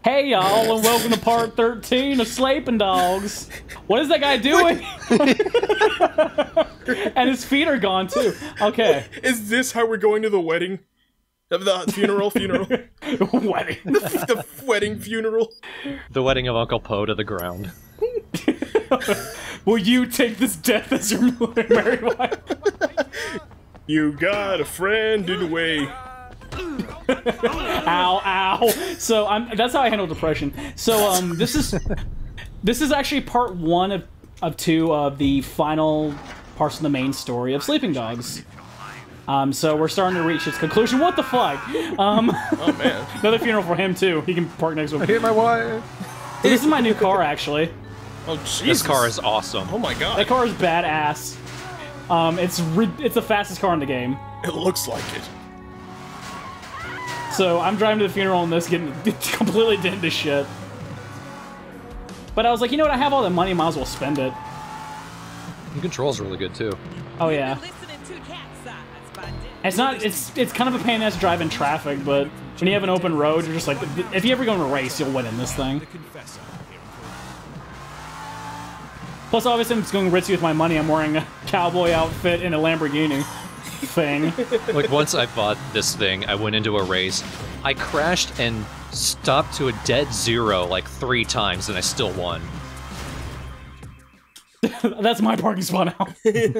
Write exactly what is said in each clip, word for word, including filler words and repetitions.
Hey y'all, and welcome to part thirteen of Sleeping Dogs. What is that guy doing? And his feet are gone too. Okay. Is this how we're going to the wedding? The funeral, funeral. Wedding. The, the wedding funeral. The wedding of Uncle Poe to the ground. Will you take this death as your married wife? You got a friend in the way. Ow, ow. So I'm that's how I handle depression. So um this is this is actually part one of, of two of the final parts of the main story of Sleeping Dogs. Um so we're starting to reach its conclusion. What the fuck? Um Oh man. Another funeral for him too. He can park next to him. I hate my wife. This is my new car actually. Oh Jesus. This car is awesome. Oh my god. That car is badass. Um it's re it's the fastest car in the game. It looks like it. So I'm driving to the funeral and this getting completely dent to shit. But I was like, you know what? I have all the money, might as well spend it. The controls are really good too. Oh yeah. It's not. It's it's kind of a pain in the ass to drive in traffic, but when you have an open road, you're just like, if you ever go in a race, you'll win in this thing. Plus, obviously, I'm just going ritzy with my money. I'm wearing a cowboy outfit and a Lamborghini thing. Like, once I bought this thing, I went into a race. I crashed and stopped to a dead zero like three times, and I still won. That's my parking spot now.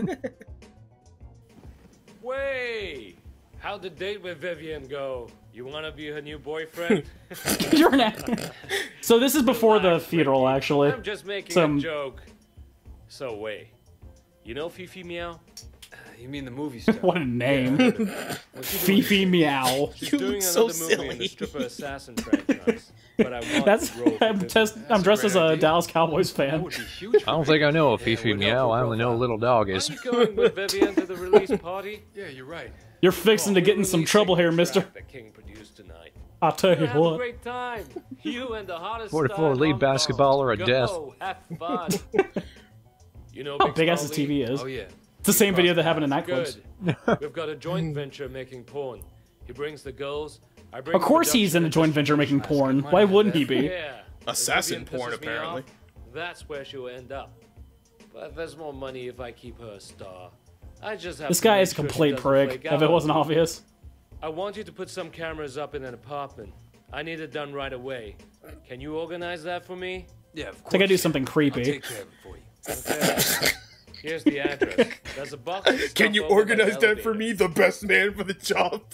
Way! How'd the date with Vivian go? You wanna be her new boyfriend? You're an So this is before the funeral, actually. I'm just making Some... a joke. So Way, you know Fifi Meow? You mean the movie star? What a name. Yeah. Fifi Meow. She's You doing look another so movie silly. in the stripper assassin franchise. But I want That's. to roll I'm, with test, Vivian. I'm dressed as a idea. Dallas Cowboys That fan. would be huge. I don't think I know a Yeah, Fifi it would Meow. help I her only know a profile. little dog Are is. you going with Vivian to the release party? Yeah, you're right. You're fixing to get in some trouble here, mister. That King produced tonight. I'll tell you Have a what. great time. You and the hottest forty-four star lead Hong Kong. basketballer of Go, death. Have fun. You know How Big big ass his Spalding? T V is. Oh yeah. It's the same video that happened in nightclubs. Good. We've got a joint venture making porn. He brings the girls. I bring Of course the he's in a production joint venture making That's good porn. money, Why I wouldn't bet. he be? Yeah. Assassin If Vivian porn, pisses me apparently. off, that's where she'll end up. But there's more money if I keep her a star. I just have This to guy make is a sure she complete doesn't prick, flake if out it on wasn't me. obvious. I want you to put some cameras up in an apartment. I need it done right away. Can you organize that for me? Yeah, of course. I think I do something I'll creepy. take care of it for you. Okay. Here's the address. There's a box of stuff Can you over organize that for elevator. me? The best man for the job.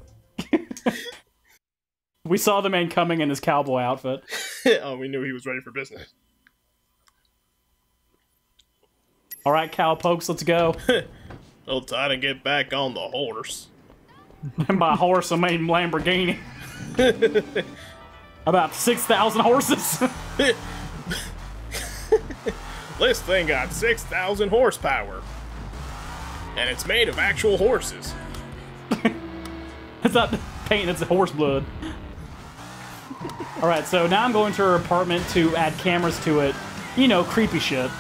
We saw the man coming in his cowboy outfit. Oh, we knew he was ready for business. Alright, cowpokes, let's go. Well, time to get back on the horse. And by horse, I mean Lamborghini. About six thousand horses. This thing got six thousand horsepower. And it's made of actual horses. It's not paint, it's horse blood. Alright, so now I'm going to her apartment to add cameras to it. You know, creepy shit.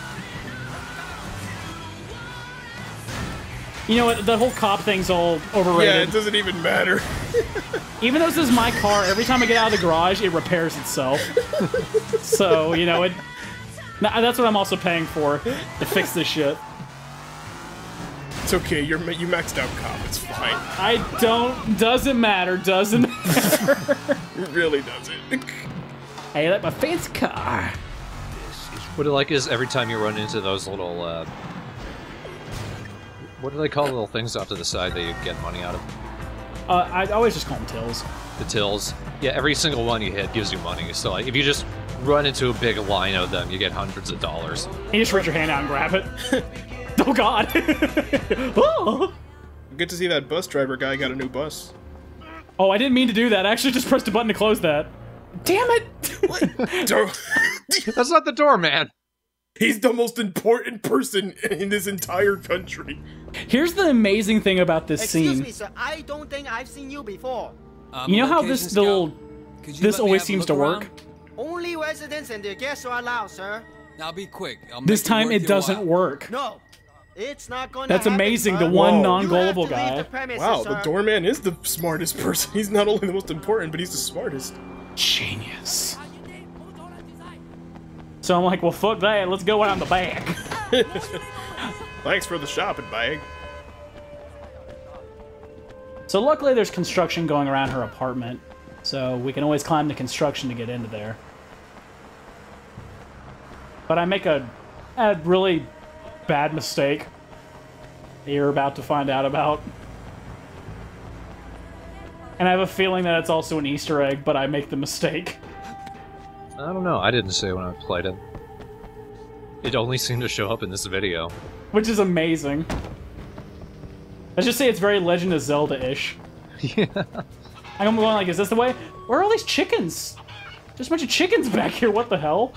You know what, the whole cop thing's all overrated. Yeah, it doesn't even matter. Even though this is my car, every time I get out of the garage, it repairs itself. So, you know, it... Now, that's what I'm also paying for, to fix this shit. It's okay, you're you maxed out cop, it's fine. I don't... Doesn't matter, doesn't matter. It really doesn't. Hey, I like my fancy car. What I like is every time you run into those little, uh... what do they call the little things off to the side that you get money out of? Uh, I always just call them tills. The tills. Yeah, every single one you hit gives you money. So, like, if you just run into a big line of them, you get hundreds of dollars. You just reach your hand out and grab it. Oh, God. Oh. Good to see that bus driver guy got a new bus. Oh, I didn't mean to do that. I actually just pressed a button to close that. Damn it! Door- That's not the door, man! He's the most important person in this entire country. Here's the amazing thing about this Excuse scene. me, sir. I don't think I've seen you before. Um, You know how location this scout, little... could you This let me always have a seems look to around? work. Only residents and their guests are allowed, sir. Now be quick. I'll This make time worth it your doesn't while. work. No, it's not gonna That's happen, amazing, sir. the one Whoa. non-gullible You have to leave guy. the premises, Wow, sir. the doorman is the smartest person. He's not only the most important, but he's the smartest. Genius. So I'm like, well, fuck that. Let's go around the back. Thanks for the shopping bag. So luckily there's construction going around her apartment, so we can always climb the construction to get into there. But I make a, a really bad mistake that you're about to find out about. And I have a feeling that it's also an Easter egg, but I make the mistake. I don't know. I didn't say when I played it. It only seemed to show up in this video. Which is amazing. Let's just say it's very Legend of Zelda-ish. Yeah. I'm going like, is this the way? Where are all these chickens? There's a bunch of chickens back here. What the hell?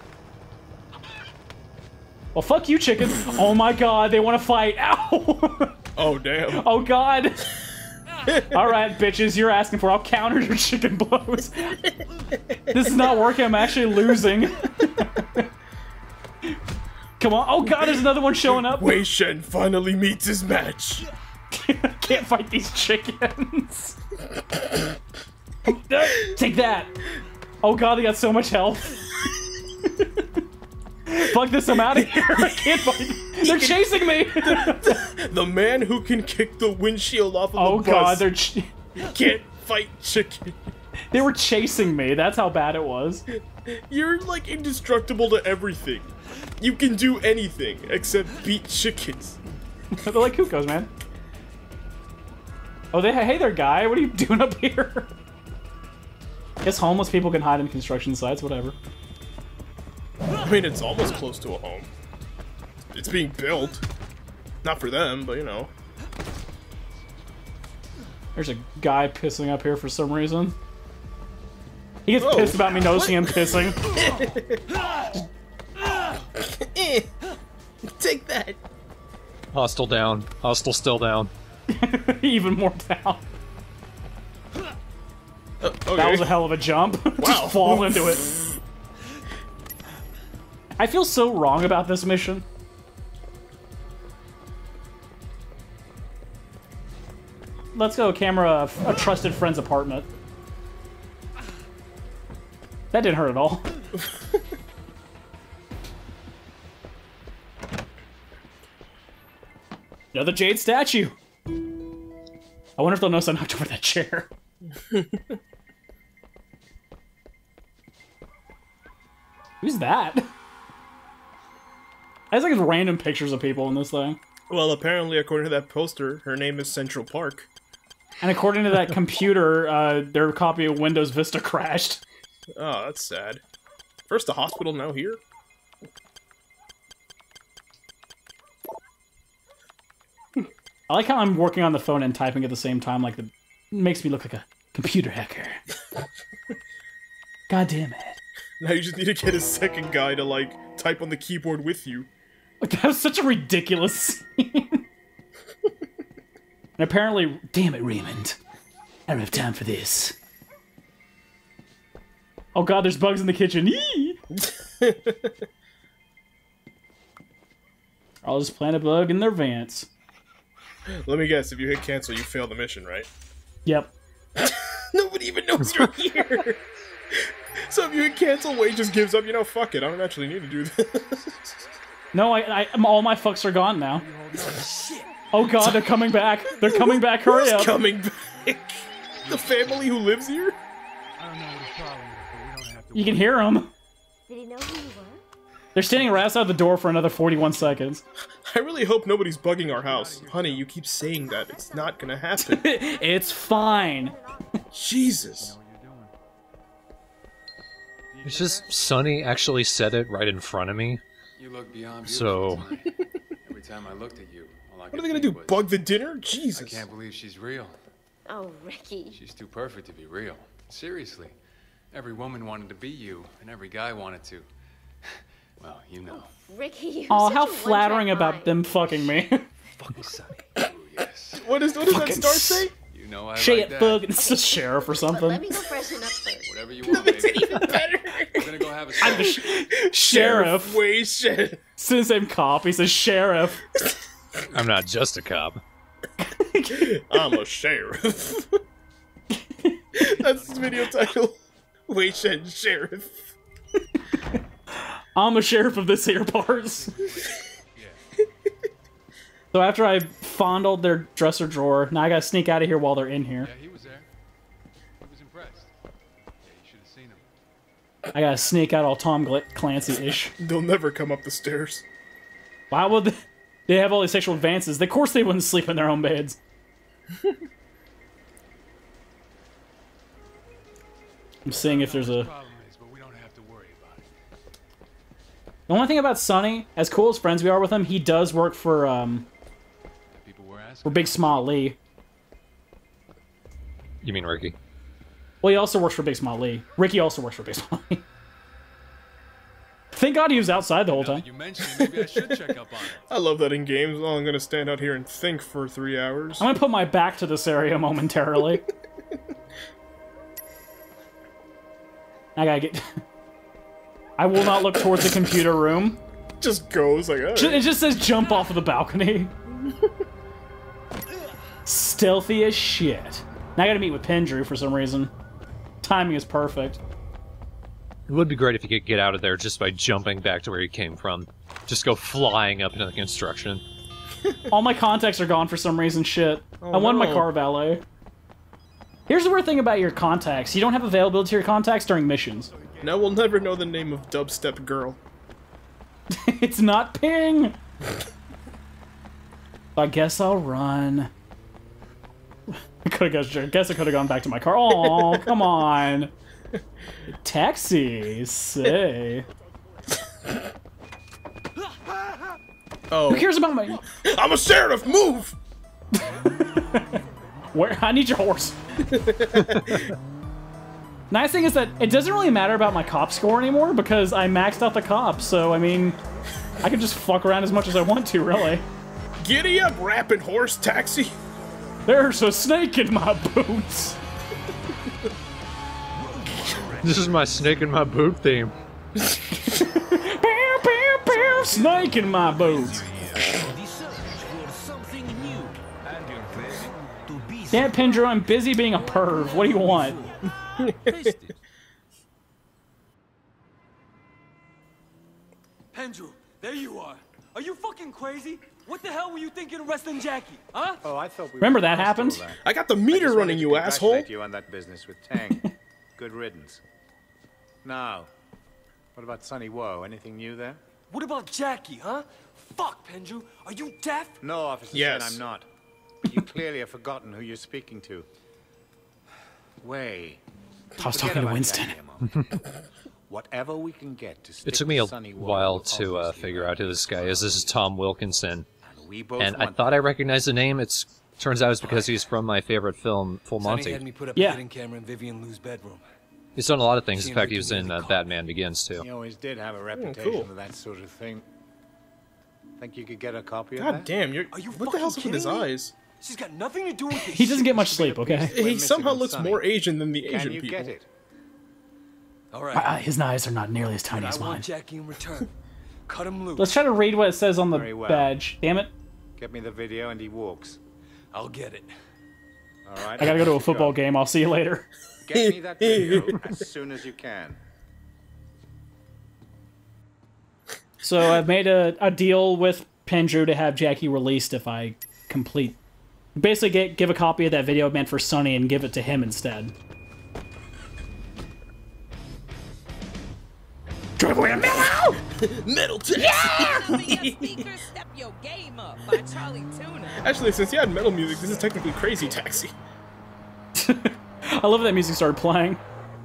Well, fuck you, chickens. Oh my god, they want to fight. Ow! Oh, damn. Oh god. Alright, bitches, you're asking for it. I'll counter your chicken blows. This is not working. I'm actually losing. Come on. Oh god, there's another one showing up. Wei Shen finally meets his match. Can't fight these chickens. Take that. Oh god, they got so much health. Fuck this, I'm out of here. I can't fight. They're chasing me. The man who can kick the windshield off of Oh the bus god, they're ch can't fight chicken. they were chasing me. That's how bad it was. You're like indestructible to everything. You can do anything except beat chickens. They're like cuckoos, man. Oh, they hey there, guy. What are you doing up here? Guess homeless people can hide in construction sites. Whatever. I mean, it's almost close to a home. It's being built. Not for them, but you know. There's a guy pissing up here for some reason. He gets Whoa. pissed about me noticing him pissing. Take that. Hostile down. Hostile still down. Even more down. Uh, okay. That was a hell of a jump. Wow. Just fall into it. I feel so wrong about this mission. Let's go, camera, a trusted friend's apartment. That didn't hurt at all. Another jade statue. I wonder if they'll notice I knocked over that chair. Who's that? There's like random pictures of people in this thing. Well, apparently, according to that poster, her name is Central Park. And according to that computer, uh, their copy of Windows Vista crashed. Oh, that's sad. First the hospital, now here? I like how I'm working on the phone and typing at the same time, like the makes me look like a computer hacker. God damn it. Now you just need to get a second guy to, like, type on the keyboard with you. Like, that was such a ridiculous scene. And apparently, damn it, Raymond. I don't have time for this. Oh god, there's bugs in the kitchen. Eee! I'll just plant a bug in their vents. Let me guess, if you hit cancel, you fail the mission, right? Yep. Nobody even knows you're here! So if you hit cancel, Wade just gives up, you know, fuck it, I don't actually need to do this. No, I, I, all my fucks are gone now. Oh god, they're coming back. They're coming back, hurry Who's up. coming back? The family who lives here? You can hear them. Did he know who you were? They're standing right outside the door for another forty-one seconds. I really hope nobody's bugging our house. Honey, you keep saying that. It's not gonna happen. It's fine. Jesus. It's just Sonny actually said it right in front of me. You look beyond So- beautiful. Every time I looked at you, all I What could are they gonna think do, was, bug the dinner? I Jesus. can't believe she's real. Oh, Ricky. She's too perfect to be real. Seriously. Every woman wanted to be you, and every guy wanted to. Well, you know. Ricky, you're Oh, such how a flattering one-track about mind. them fucking me. Fucking Sonny. Oh, yes. What, is, what does that Fucking star s- say? You know I Shit, like that. fuck. It's the sheriff or But something. let me go freshen up first. Whatever you want, baby. Even better. We're gonna go have a I'm the smoke. sh sheriff. Wei Shen. It's the same cop. He says sheriff. I'm not just a cop. I'm a sheriff. That's the video title. Wei Shen, sheriff. I'm a sheriff of this here parts. So after I fondled their dresser drawer, now I gotta sneak out of here while they're in here. Yeah, he was there. He was impressed. Yeah, you should have seen him. I gotta sneak out all Tom Gl Clancy-ish. They'll never come up the stairs. Why would they, they have all these sexual advances? Of course they wouldn't sleep in their own beds. I'm seeing if there's a... Problem is, but we don't have to worry about it. The only thing about Sonny, as cool as friends we are with him, he does work for, um... People were asking. for Big Smile Lee. You mean Ricky? Well, he also works for Big Smile Lee. Ricky also works for Big Smile Lee. Thank God he was outside the whole Now time. that you mentioned it, maybe I should check up on it. I love that in games. Well, I'm gonna stand out here and think for three hours. I'm gonna put my back to this area momentarily. I gotta get... I will not look towards the computer room. Just goes like, oh. It just says jump off of the balcony. Stealthy as shit. Now I gotta meet with Pendrew for some reason. Timing is perfect. It would be great if you could get out of there just by jumping back to where you came from. Just go flying up into the construction. All my contacts are gone for some reason, shit. Oh, I won my no. car valet. Here's the weird thing about your contacts. You don't have availability to your contacts during missions. Now we'll never know the name of Dubstep Girl. It's not Ping! I guess I'll run. I could have guess I could have gone back to my car. Oh, come on. Taxi, say. Oh. Who cares about my... I'm a sheriff, move! Where? I need your horse. Nice thing is that it doesn't really matter about my cop score anymore because I maxed out the cops, so I mean, I can just fuck around as much as I want to, really. Giddy up, rapping horse taxi. There's a snake in my boots. This is my snake in my boot theme. Pew, pew, pew, snake in my boots. Damn it, Pendrew, I'm busy being a perv. What do you want? Pendrew, there you are. Are you fucking crazy? What the hell were you thinking arresting Jackie? Huh? Oh, I thought we Remember were that past all happened? that. I got the I meter just running, wanted to you asshole. congratulate you on that business with Tang. Good riddance. Now, what about Sonny Woe? Anything new there? What about Jackie, huh? Fuck, Pendrew. Are you deaf? No, Officer Yes. Shen, I'm not. But you clearly have forgotten who you're speaking to. Way. I was Forget talking to about Winston. Jackie a moment. Whatever we can get to stick It took me a with Sonny Woe while will to uh, obviously figure work. out who this guy is. This is Tom Wilkinson. And we both And I want thought I recognized the name. It's turns out it's because he's from my favorite film, Full Sonny Monty. had me put up Yeah. a hidden camera in Vivian Lou's bedroom. He's done a lot of things. In Seems fact, like he was you in really uh, caught Batman Begins, too. He always did have a reputation cool. for that sort of thing. Think you could get a copy of God that? damn, you're. Are you what the hell's up fucking with his kidding me? eyes? She's got nothing to do with this. He doesn't shit. get much sleep, okay? He missing somehow on looks Sonny. more Asian than the Can Asian you people. get it? All right. Uh, his eyes are not nearly as tiny But I as mine. want Jackie in return. Cut him loose. Let's try to read what it says on the Very well. badge. Damn it. Get me the video and he walks. I'll get it. All right. I gotta go to a let's football game. I'll see you later. Get me that video as soon as you can. So I've made a, a deal with Pendrew to have Jackie released if I complete... Basically get, give a copy of that video meant for Sonny and give it to him instead. Drive away a metal! Metal taxi. Your speakers step your game up by Charlie Tuna. Actually, since you had metal music, this is technically Crazy Taxi. I love that music started playing.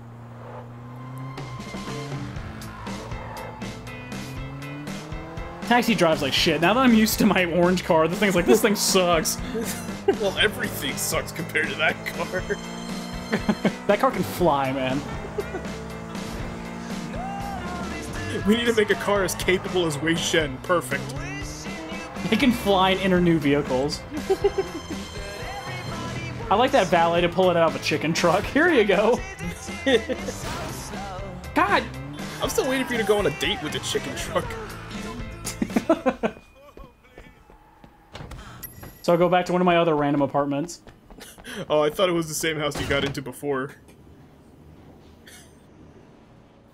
Taxi drives like shit. Now that I'm used to my orange car, this thing's like, this thing sucks. Well, everything sucks compared to that car. That car can fly, man. We need to make a car as capable as Wei Shen. Perfect. It can fly and enter new vehicles. I like that valet to pull it out of a chicken truck. Here you go. God! I'm still waiting for you to go on a date with the chicken truck. So I'll go back to one of my other random apartments. Oh, I thought it was the same house you got into before.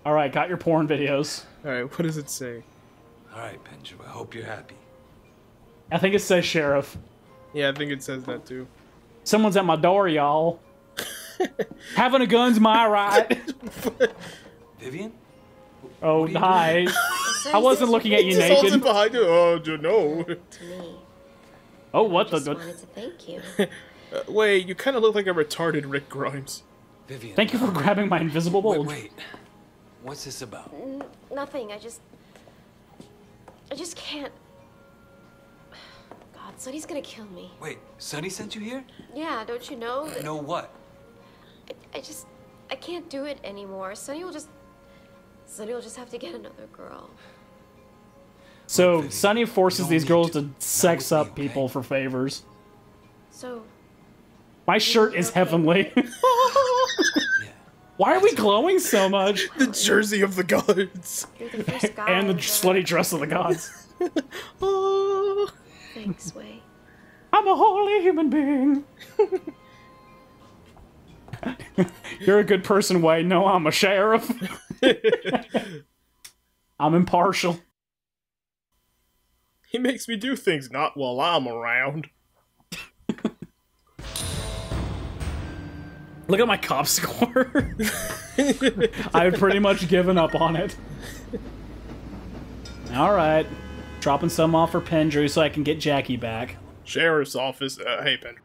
All right, got your porn videos. All right, what does it say? All right, Benjo, I hope you're happy. I think it says sheriff. Yeah, I think it says that too. Someone's at my door, y'all. Having a gun's my right. Vivian? Oh, hi. I wasn't looking at you Just holds it naked. behind you. Oh, you know. To me. Oh, what Just the? wanted to thank you. Uh, wait, you kind of look like a retarded Rick Grimes. Vivian. Thank you for grabbing my invisible Wait, bulge. wait. What's this about? N nothing. I just. I just can't. God, Sonny's gonna kill me. Wait, Sonny sent you here? Yeah, don't you know? Know what? I, I just. I can't do it anymore. Sonny will just. Sonny will just have to get another girl. So Sonny forces these girls to sex with me, up people okay? for favors. So. My shirt is okay. heavenly. Yeah. Why are we glowing so much? The jersey of the gods. You're the first guy. And the I've slutty dress of the gods. Oh. ever- Thanks, Way. I'm a holy human being. You're a good person, Wade. No, I'm a sheriff. I'm impartial. He makes me do things not while I'm around. Look at my cop score. I've pretty much given up on it. Alright. Dropping some off for Pendrew so I can get Jackie back. Sheriff's office. Uh, hey, Pen.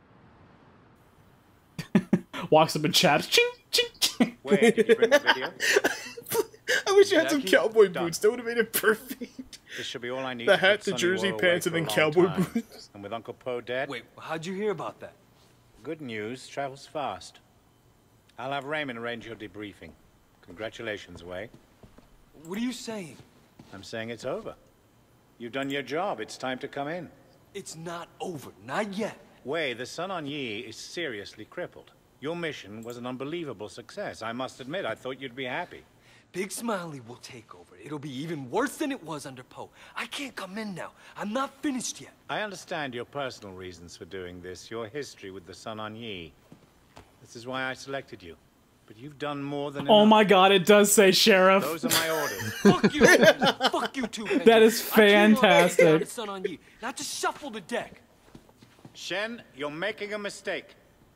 Walks up and chaps. Ching, ching, ching. Wait, did you bring the video? I wish you had some Jackie? cowboy Done. boots. That would have made it perfect. This should be all I need. The to hat, put the Sonny jersey, Woe pants, away and then for a long cowboy time. boots. And with Uncle Poe dead, Wait, how'd you hear about that? good news travels fast. I'll have Raymond arrange your debriefing. Congratulations, Way. What are you saying? I'm saying it's over. You've done your job. It's time to come in. It's not over. Not yet. Way, the Sun on Yi is seriously crippled. Your mission was an unbelievable success. I must admit, I thought you'd be happy. Big Smiley will take over. It'll be even worse than it was under Poe. I can't come in now. I'm not finished yet. I understand your personal reasons for doing this, your history with the Sun on Yi. This is why I selected you. But you've done more than Oh enough. my god, it does say sheriff. Those are my orders. Fuck you. Fuck you too. Benji. That is I came on fantastic. down to Sun on Yi, not to shuffle the deck. Shen, you're making a mistake.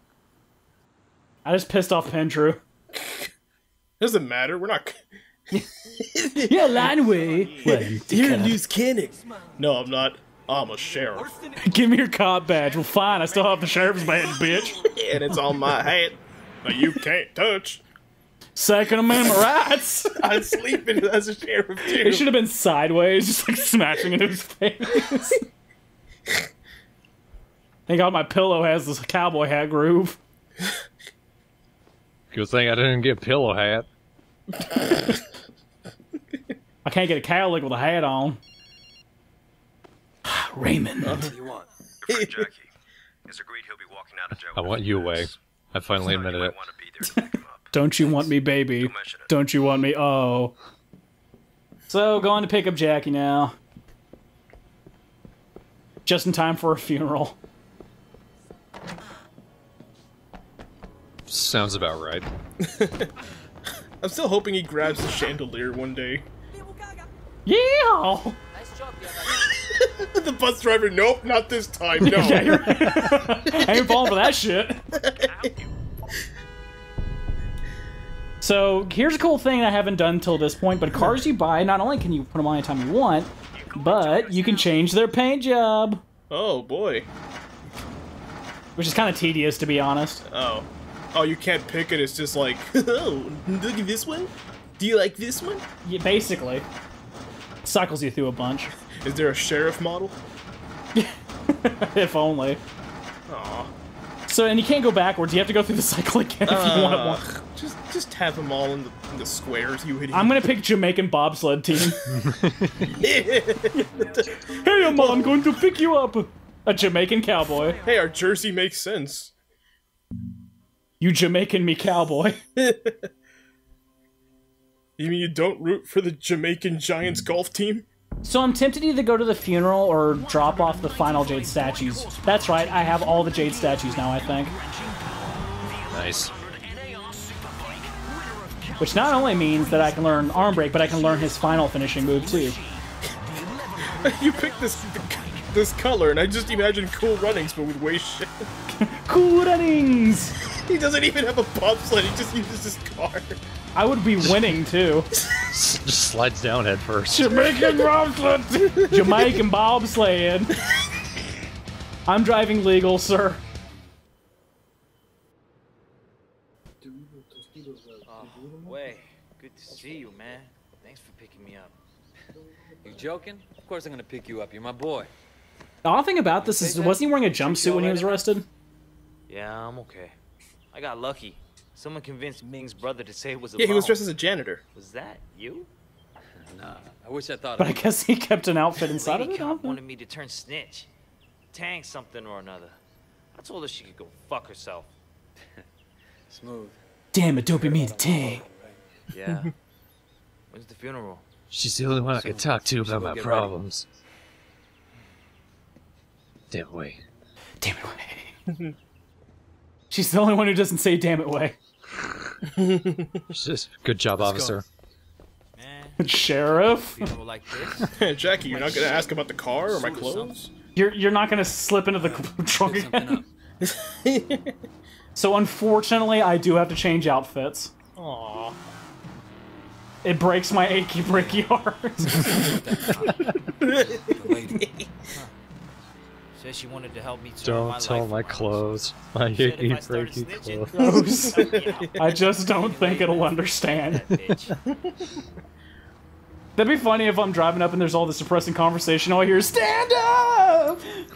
I just pissed off Pendrew. Doesn't matter. We're not. Yeah, Lanway. You're a loose cannon. No, I'm not. I'm a sheriff. Worse than it Give me your cop badge. Well, fine. I still have the sheriff's badge, bitch. And it's on my hat. But you can't touch. Second Amendment rights. I'm sleeping as a sheriff too. It should have been sideways, just like smashing into his face. Thank God my pillow has this cowboy hat groove. Good thing I didn't get pillow hat. I can't get a cowlick with a hat on. Raymond. What do you want? Jackie. It's agreed he'll be walking out of jail. I want you away. I finally admitted it. Want to be there to pick him up. Don't you want me, baby? Don't you want me? Oh. So, going to pick up Jackie now. Just in time for a funeral. Sounds about right. I'm still hoping he grabs the chandelier one day. Yeah! Nice job, The bus driver, nope, not this time, no. Yeah, you're I ain't falling for that shit. So, here's a cool thing I haven't done till this point, but cars you buy, not only can you put them on anytime you want, but you can change their paint job. Oh, boy. Which is kind of tedious, to be honest. Oh. Oh, you can't pick it, it's just like, oh, look at this one? Do you like this one? Yeah, basically. Cycles you through a bunch. Is there a sheriff model? If only. Aw. So, and you can't go backwards, you have to go through the cycle again if you want Ugh. one. Just, just have them all in the, in the squares, you idiot. I'm gonna pick Jamaican bobsled team. Hey, Emma, I'm going to pick you up. A Jamaican cowboy. Hey, our jersey makes sense. You Jamaican me cowboy. You mean you don't root for the Jamaican Giants golf team? So I'm tempted to either go to the funeral or drop off the final Jade statues. That's right, I have all the Jade statues now, I think. Nice. Which not only means that I can learn arm break, but I can learn his final finishing move too. You picked this this color, and I just imagine Cool Runnings, but with way shit. Cool Runnings! He doesn't even have a bobsled, he just uses his car. I would be winning too. Just slides down head first. Jamaican bobsled! Jamaican bobsled. I'm driving legal, sir. Oh, way. Good to see you, man. Thanks for picking me up. You joking? Of course I'm gonna pick you up. You're my boy. The odd thing about this is, wasn't he wearing a jumpsuit when he was arrested? Yeah, I'm okay. I got lucky. Someone convinced Ming's brother to say it was a Yeah, he was bomb. dressed as a janitor. Was that you? Nah, I wish I thought But of I guess he kept an outfit inside of Lady it. cop wanted me to turn snitch. Tang something or another. I told her she could go fuck herself. Smooth. Damn it, don't be mean to Tang. Yeah. When's the funeral? She's the only one I can talk to about my problems. Damn it, way. Damn it, way. She's the only one who doesn't say damn it, way. Just good job, Let's officer. Sheriff? Like this? Jackie, you're not gonna ask about the car or my clothes? You're you're not gonna slip into the trunk again. So unfortunately, I do have to change outfits. Aww. It breaks my achy breaky heart. Said she wanted to help me turn Don't my tell life my around. clothes. My Said if achy I started breaky snitching, clothes. help me out. I just don't think it'll understand. That'd be funny if I'm driving up and there's all this depressing conversation. All I hear is stand up.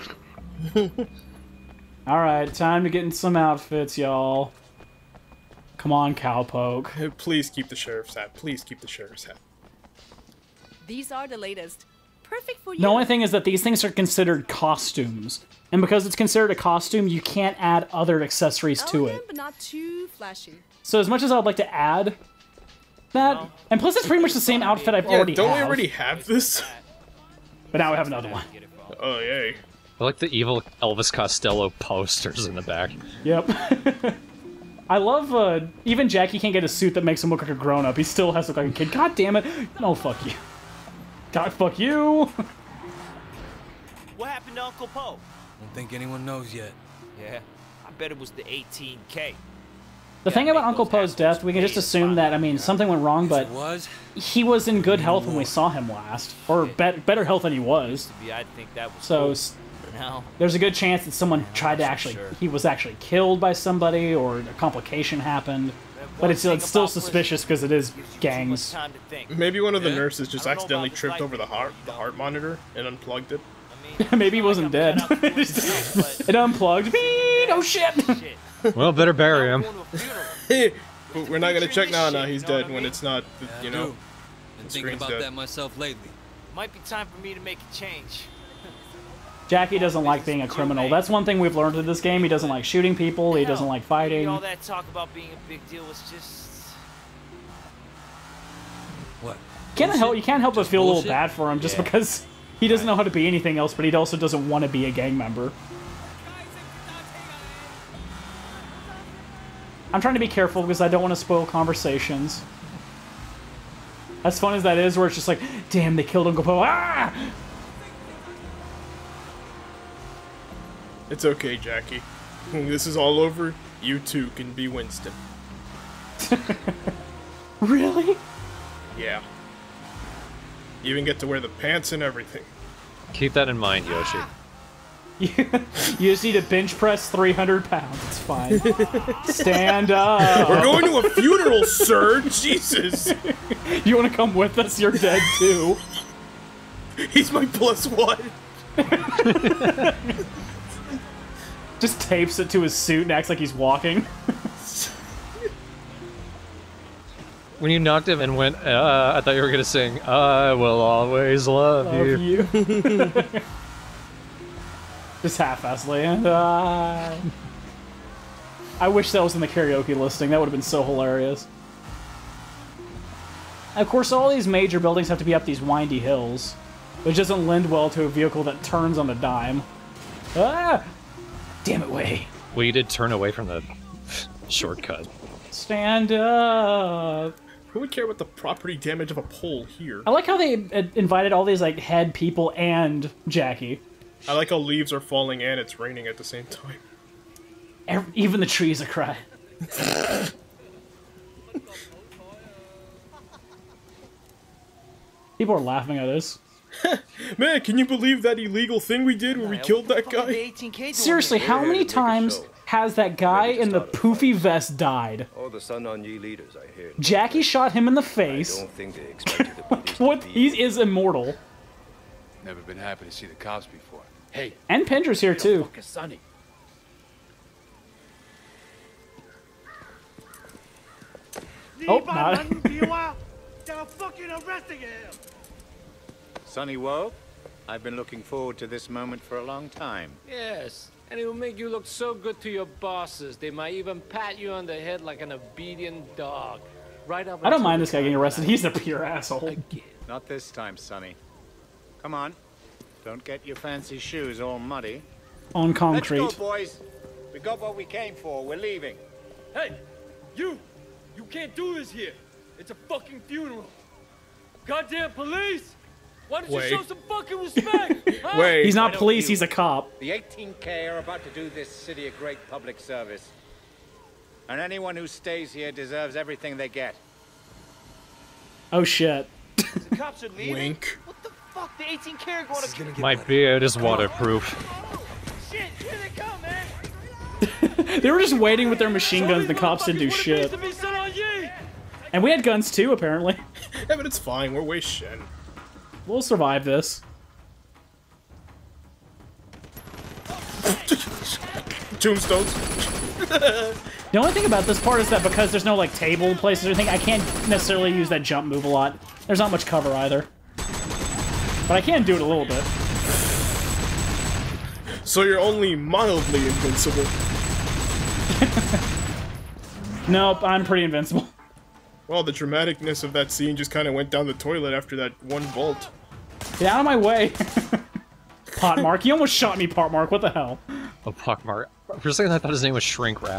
All right, time to get in some outfits, y'all. Come on, cowpoke. Please keep the sheriff's hat. Please keep the sheriff's hat. These are the latest. Perfect for you. The only thing is that these things are considered costumes. And because it's considered a costume, you can't add other accessories to Elegant, it. but not too flashy. So as much as I would like to add that, and plus it's pretty much the same outfit I've Yeah, already don't have. we already have this? But now I have another one. Oh, yay. I like the evil Elvis Costello posters in the back. Yep. I love, uh, even Jackie can't get a suit that makes him look like a grown-up. He still has to look like a kid. God damn it. No, fuck you. God, fuck you. What happened to Uncle Po? Don't think anyone knows yet. Yeah, I bet it was the eighteen K. The thing about Uncle Po's death, we can just assume that, I mean, something went wrong, but he was in good health when we saw him last. Or be better health than he was. I think that was So, cool. s- Now, there's a good chance that someone tried to actually, he was actually killed by somebody, or a complication happened. But it's, it's still suspicious because it is gangs. time to think. Maybe one of the Yeah? nurses just I don't know accidentally about this tripped life over the heart, the heart monitor and unplugged it. Maybe he wasn't dead. It unplugged. Beep! Oh shit! Well, better bury him. But we're not gonna check now. No, he's dead when it's not. Yeah, You I know, do. Been the thinking screen's about dead. that myself lately. Might be time for me to make a change. Jackie doesn't like being a criminal. That's one thing we've learned in this game. He doesn't like shooting people. He doesn't like Maybe fighting. all that talk about being a big deal was just... What? Can't help, you can't help but feel a little bullshit? bad for him just Yeah. because he doesn't know how to be anything else, but he also doesn't want to be a gang member. I'm trying to be careful because I don't want to spoil conversations. As fun as that is, where it's just like, damn, they killed Uncle Po. Ah! It's okay, Jackie. When this is all over, you too can be Winston. Really? Yeah. You even get to wear the pants and everything. Keep that in mind, Yoshi. You, you just need to bench press three hundred pounds. It's fine. Stand up. We're going to a funeral, sir. Jesus. You want to come with us? You're dead too. He's my plus one. Just tapes it to his suit and acts like he's walking. When you knocked him and went, uh, I thought you were gonna sing, I will always love, Love you. you. Just half-assedly. And uh, I wish that was in the karaoke listing. That would have been so hilarious. Of course, all these major buildings have to be up these windy hills, which doesn't lend well to a vehicle that turns on a dime. Ah! Damn it, way. Well, you did turn away from the shortcut. Stand up. Who would care about the property damage of a pole here? I like how they uh, invited all these like head people and Jackie. I like how leaves are falling and it's raining at the same time. Every, even the trees are crying. People are laughing at this. Man, can you believe that illegal thing we did where we killed that guy? Seriously, how many times has that guy in the poofy vest died? All the Sun On Yi leaders, I hear. Jackie shot him in the face. I don't think they expected the police What? to be He is immortal. Never been happy to see the cops before. Hey. And Pendra's here too. Fuck is Sonny. Oh, not. Sonny Woe, I've been looking forward to this moment for a long time. Yes, and it will make you look so good to your bosses. They might even pat you on the head like an obedient dog. Right up. I don't mind this guy getting arrested. He's a pure asshole. Not this time, Sonny. Come on. Don't get your fancy shoes all muddy. On concrete. Let's go, boys. We got what we came for. We're leaving. Hey, you! You can't do this here. It's a fucking funeral. Goddamn police! Why don't Wait. you show some fucking respect? Huh? Wait. He's not Why don't police, you? he's a cop. The eighteen K are about to do this city a great public service. And anyone who stays here deserves everything they get. Oh shit. The cops are leaving? Wink. What the fuck? The eighteen K are going to get My beard is waterproof. Shit, here they come, man! They were just waiting with their machine guns, the cops didn't do shit. And we had guns too, apparently. Yeah, but it's fine. We're way Shen. We'll survive this. Tombstones. The only thing about this part is that because there's no like table places or anything, I can't necessarily use that jump move a lot. There's not much cover either. But I can do it a little bit. So you're only mildly invincible. Nope, I'm pretty invincible. Well, the dramaticness of that scene just kind of went down the toilet after that one vault. Get out of my way. Pot Mark, you almost shot me, Pot Mark. What the hell? Oh, Pockmark. For a second, I thought his name was Shrink Wrap.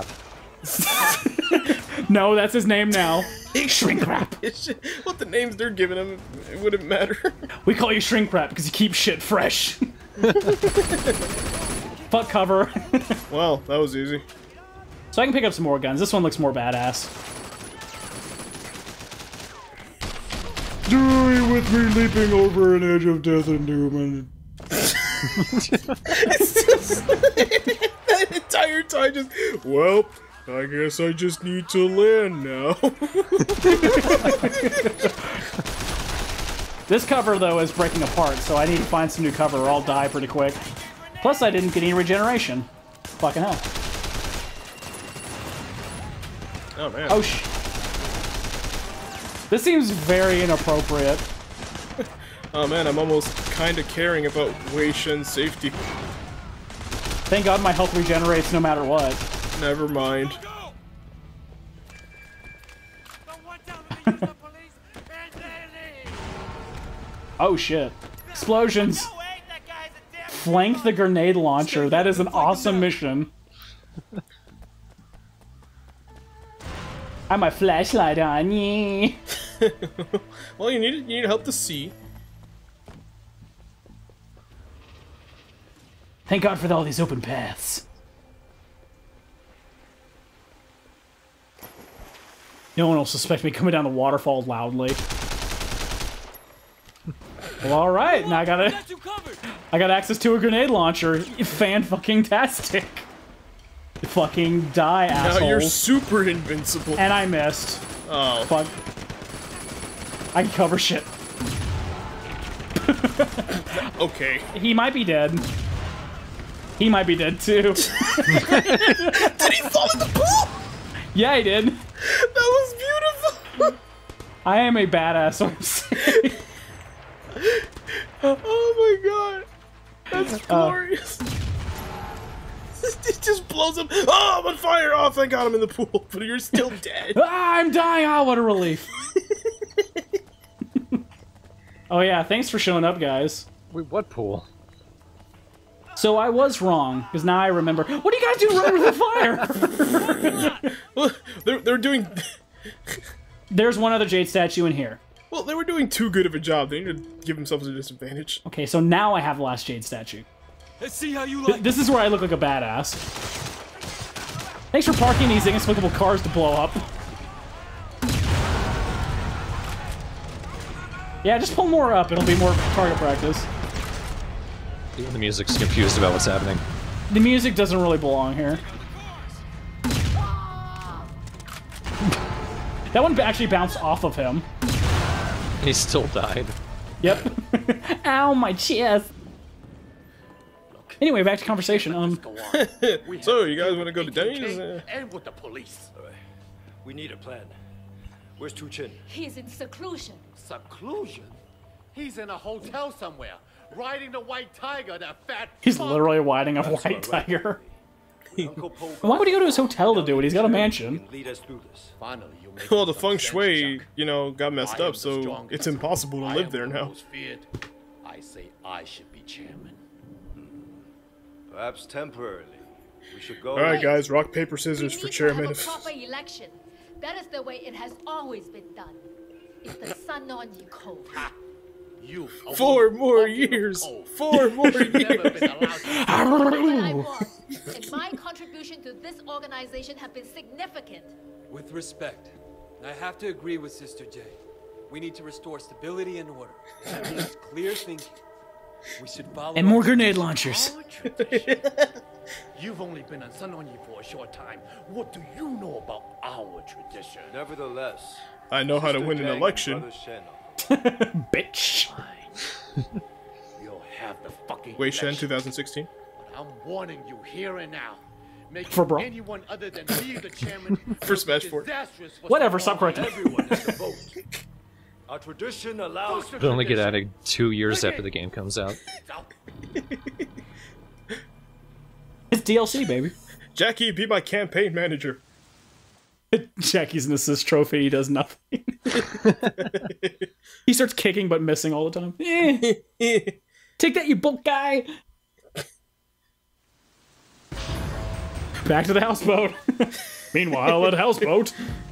No, that's his name now. Shrink Wrap. What the names they're giving him, it wouldn't matter. We call you Shrink Wrap because you keep shit fresh. Fuck cover. Well, that was easy. So I can pick up some more guns. This one looks more badass. Die with me leaping over an edge of death and doom and... It's just that entire time just, well, I guess I just need to land now. This cover, though, is breaking apart, so I need to find some new cover or I'll die pretty quick. Plus, I didn't get any regeneration. Fucking hell. Oh, man. Oh, sh... This seems very inappropriate. Oh, man, I'm almost kind of caring about Wei Shen's safety. Thank God my health regenerates no matter what. Never mind. Oh shit. Explosions! Flank the grenade launcher. That is an awesome mission. I have my flashlight on. Yeah. Well, you need you need help to see. Thank God for all these open paths. No one will suspect me coming down the waterfall loudly. Well, all right. Now I got a, I got access to a grenade launcher. Fan fucking tastic. Fucking die, assholes. Now you're super invincible. And I missed. Oh. Fuck. I can cover shit. Okay. He might be dead. He might be dead too. Did he fall in the pool? Yeah, he did. That was beautiful. I am a badass, I'm saying. Oh my god. That's glorious. Uh, It just blows up. Oh, I'm on fire. Oh, thank God I'm in the pool. But you're still dead. Ah, I'm dying. Ah, what a relief. Oh yeah, thanks for showing up, guys. Wait, what pool? So I was wrong, because now I remember. What do you guys do running with the fire? Well, they're, they're doing... there's one other Jade statue in here. Well, they were doing too good of a job. They need to give themselves a disadvantage. Okay, so now I have the last Jade statue. Let's see how you Th like. this is where I look like a badass. Thanks for parking these inexplicable cars to blow up. Yeah, just pull more up. It'll be more target practice. Even the music's confused about what's happening. The music doesn't really belong here. That one actually bounced off of him. He still died. Yep. Ow, my chest. Anyway, back to conversation. Um. So, you guys want to go to Denny's? Uh... And with the police. All right. We need a plan. Where's Tu Chin? He's in seclusion. Seclusion? He's in a hotel somewhere, riding the white tiger, that fat. He's literally riding a white tiger. Why would he go to his hotel to do it? He's got a mansion. Lead us through this. Finally, you make Well, the feng shui, you know, got messed up, so it's impossible to live there now. I say I should be chairman. Perhaps temporarily. We should go. All right, guys, rock paper scissors We for need chairman. to have a proper election. That is the way it has always been done. It's the Sun On Yi code. You. Four more years. Four more years. I was, and my contribution to this organization have been significant. With respect, I have to agree with Sister J. We need to restore stability and order. That means clear thinking. We should follow. And more grenade launchers. You've only been on Sun On Yi for a short time. What do you know about our tradition? Nevertheless, I know how to win an election. Bitch. You'll have the fucking. Wait, Shen, twenty sixteen. But I'm warning you here and now. Making For bro. anyone other than me the chairman For Smash four. Whatever, stop correcting. Everyone is to vote. Our tradition allows. It'll only get added two years after the game comes out. It's D L C, baby. Jackie, be my campaign manager. Jackie's an assist trophy. He does nothing. He starts kicking but missing all the time. Take that, you bolt guy. Back to the houseboat. Meanwhile, at houseboat.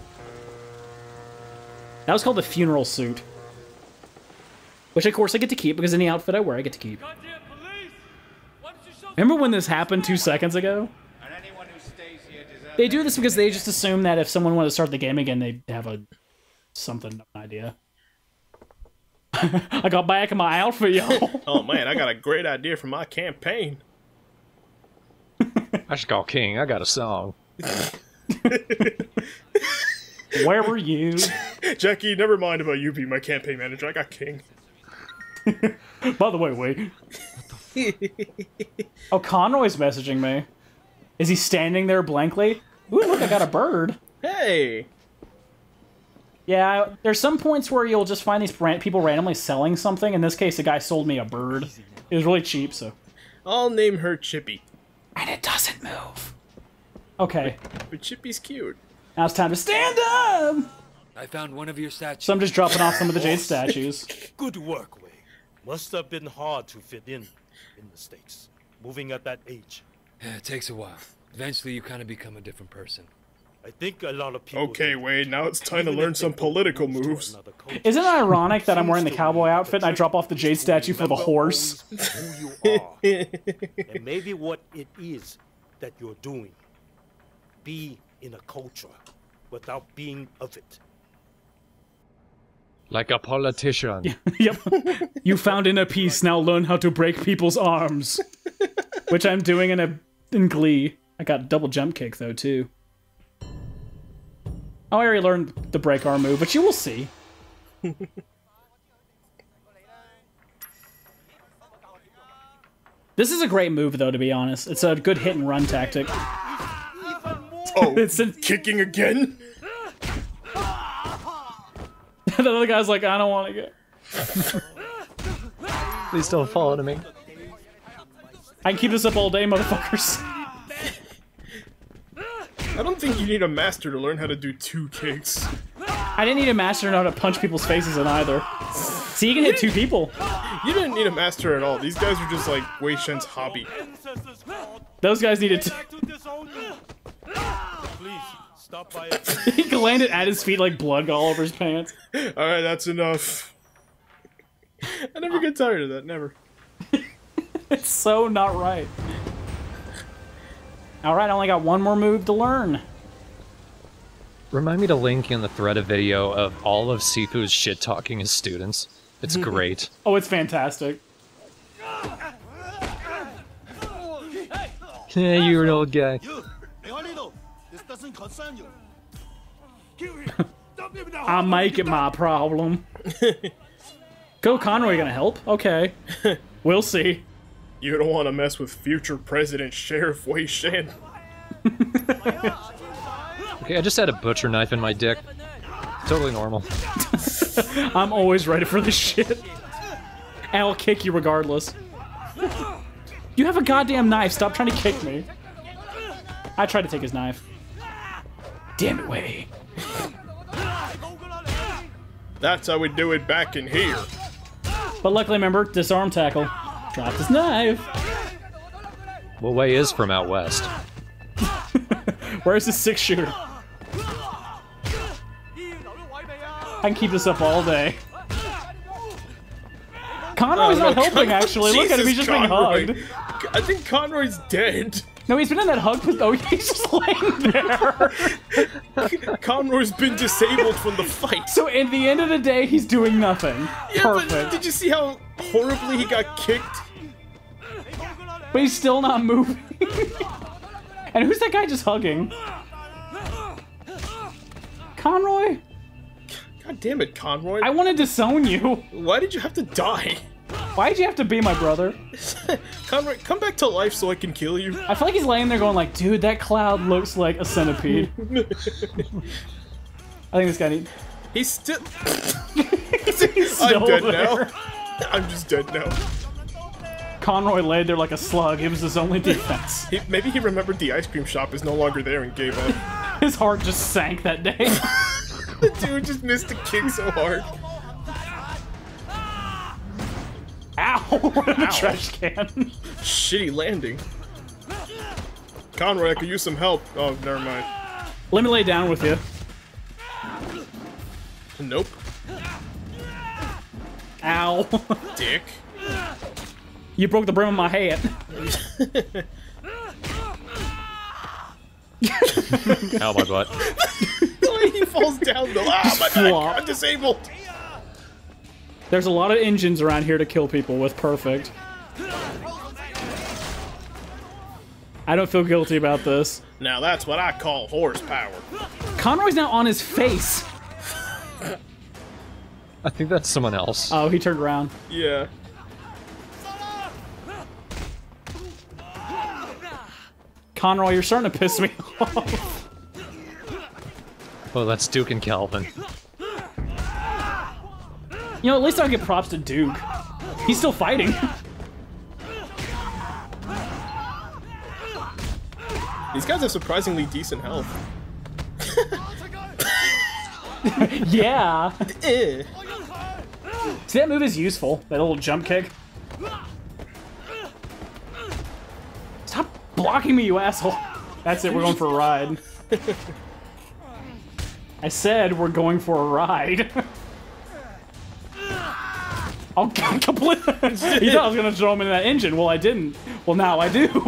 That was called the funeral suit. Which, of course, I get to keep because any outfit I wear, I get to keep. Remember when this happened two seconds ago? They do this because they just assume that if someone wanted to start the game again, they'd have a something an idea. I got back in my outfit, y'all. Oh man, I got a great idea for my campaign. I should call King. I got a song. Where were you? Jackie, never mind about you being my campaign manager. I got King. By the way, wait. Oh, Conroy's messaging me. Is he standing there blankly? Ooh, look, I got a bird. Hey. Yeah, there's some points where you'll just find these ran people randomly selling something. In this case, the guy sold me a bird. It was really cheap, so. I'll name her Chippy. And it doesn't move. Okay. But, but Chippy's cute. Now it's time to stand up! I found one of your statues. So I'm just dropping off some of the Jade statues. Good work, Wei. Must have been hard to fit in in the States, moving at that age. Yeah, it takes a while. Eventually, you kind of become a different person. I think a lot of people... Okay, Wade, now it's time to learn some political moves. Isn't it ironic that I'm wearing the cowboy outfit and I drop off the Jade statue for the horse? Who you are, and maybe what it is that you're doing. Be in a culture without being of it. Like a politician. Yep. You found inner peace, now learn how to break people's arms. Which I'm doing in a in Glee. I got double jump kick though too. Oh, I already learned the break arm move, but you will see. This is a great move though, to be honest. It's a good hit and run tactic. Oh, it's a kicking again? The other guy's like, I don't want to get. Please don't fall into me. I can keep this up all day, motherfuckers. I don't think you need a master to learn how to do two kicks. I didn't need a master to know how to punch people's faces in either. See, you can hit two people. You didn't need a master at all. These guys are just like Wei Shen's hobby. Those guys needed to. Please Stop by He landed at his feet like blood got all over his pants. Alright, that's enough. I never get tired of that, never. It's so not right. Alright, I only got one more move to learn. Remind me to link in the thread a video of all of Sifu's shit-talking his students. It's great. Oh, it's fantastic. Yeah, you're an old guy. This doesn't concern you. I make it my problem. Go Conroy gonna help? Okay. We'll see. You don't want to mess with future President Sheriff Wei Shen. Okay, I just had a butcher knife in my dick. Totally normal. I'm always ready for this shit. And I'll kick you regardless. You have a goddamn knife. Stop trying to kick me. I tried to take his knife. Damn it, Wei. That's how we do it back in here. But luckily, remember, disarm tackle. Dropped his knife. Well, Wei is from out west. Where's the six shooter? I can keep this up all day. Conroy's Oh, not no, helping, Con actually. Look at him, he's just Conroy. being hugged. I think Conroy's dead. No, he's been in that hug position. Oh, he's just laying there. Conroy's been disabled from the fight. So, in the end of the day, he's doing nothing. Yeah, Perfect. but did you see how horribly he got kicked? But he's still not moving. And who's that guy just hugging? Conroy? God damn it, Conroy. I wanted to disown you. Why did you have to die? Why did you have to be my brother? Conroy, come back to life so I can kill you. I feel like he's laying there going like, dude, that cloud looks like a centipede. I think this guy needs... He's still... he's still I'm dead there. now. I'm just dead now. Conroy laid there like a slug. It was his only defense. He, maybe he remembered the ice cream shop is no longer there and gave up. His heart just sank that day. The dude just missed the kick so hard. Ow! In a Ow. trash can. Shitty landing. Conroy, I could use some help. Oh, never mind. Let me lay down with you. Nope. Ow. Dick. You broke the brim of my hat. Ow, my butt. The way he falls down though. Ah, my back. I'm disabled. There's a lot of engines around here to kill people with. Perfect. I don't feel guilty about this. Now that's what I call horsepower. Conroy's now on his face. I think that's someone else. Oh, he turned around. Yeah. Conroy, you're starting to piss me off. Oh, that's Duke and Calvin. You know, at least I'll give props to Duke. He's still fighting. These guys have surprisingly decent health. Yeah. Eh. See, that move is useful. That little jump kick. Stop blocking me, you asshole. That's it, we're going for a ride. I said we're going for a ride. Oh, complete. You thought I was gonna throw him into that engine. Well, I didn't. Well, now I do.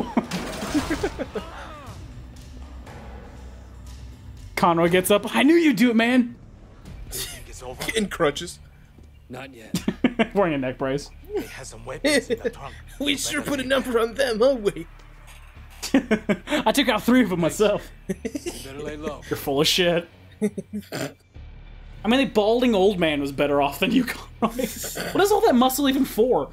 Conroy gets up. I knew you'd do it, man. In crutches. Not yet. Wearing a neck brace. He has some weapons in the trunk. We sure put a number on them, huh, we? I took out three of them myself. You better lay low. You're full of shit. I mean, the balding old man was better off than you, Conroy. What is all that muscle even for?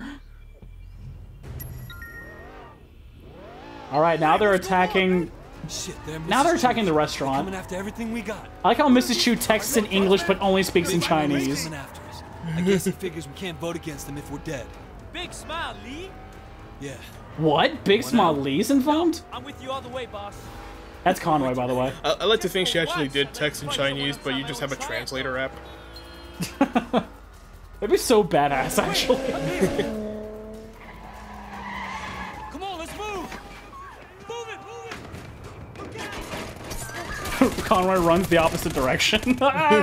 Alright, now they're attacking... Shit, they're Now they're attacking the They're restaurant. coming after everything we got. I like how Missus Chu texts in English but only speaks in He's Chinese. coming after us. I guess he figures we can't vote against him if we're dead. Big smile, Lee. Yeah. What? Big Small Lee's involved? I'm with you all the way, boss. That's Conroy, by the way. I, I like to think she actually did text in Chinese, but you just have a translator app. That'd be so badass, actually. Come on, let's move. Move it, move it. Conroy runs the opposite direction.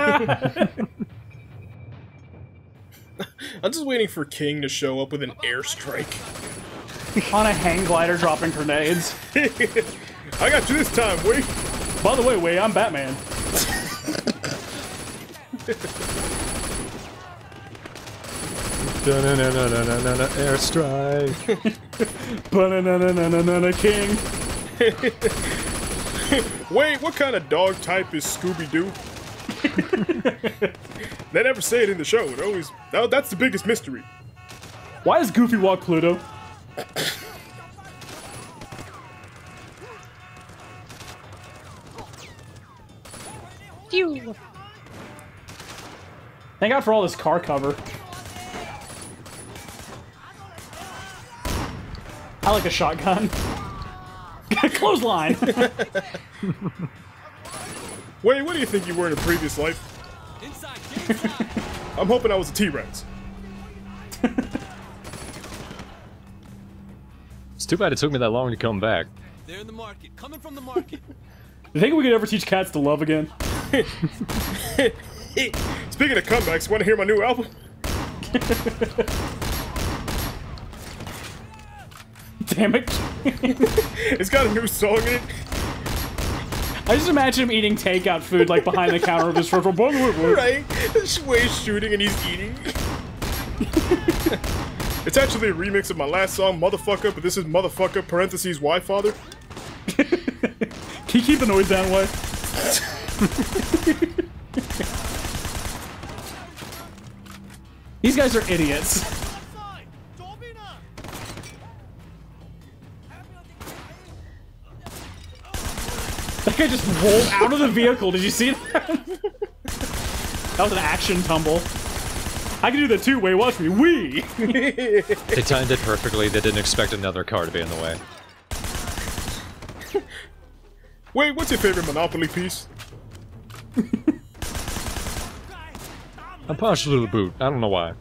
I'm just waiting for King to show up with an airstrike. On a hang glider dropping grenades. I got you this time, Wei. By the way, Wei, I'm Batman. Da-na-na-na-na-na-na, airstrike. Ba-na-na-na-na-na-na, King. Wait, what kind of dog type is Scooby-Doo? They never say it in the show. It always... Oh, that's the biggest mystery. Why is Goofy walk Pluto? Phew. Thank God for all this car cover. I like a shotgun. Clothesline! Wait, what do you think you were in a previous life? I'm hoping I was a T-Rex. It's too bad it took me that long to come back. They're in the market, coming from the market. Do you think we could ever teach cats to love again? Speaking of comebacks, want to hear my new album? Damn it. It's got a new song in it. I just imagine him eating takeout food like behind the counter of his restaurant. Right? Way's shooting and he's eating. It's actually a remix of my last song, Motherfucker, but this is Motherfucker, parentheses, Why Father? Can you keep the noise down, Way? These guys are idiots. That guy just rolled out of the vehicle. Did you see that? That was an action tumble. I can do that too, Way. Watch me. Wee! They timed it perfectly. They didn't expect another car to be in the way. Wait, what's your favorite Monopoly piece? I'm partial to the boot. I don't know why.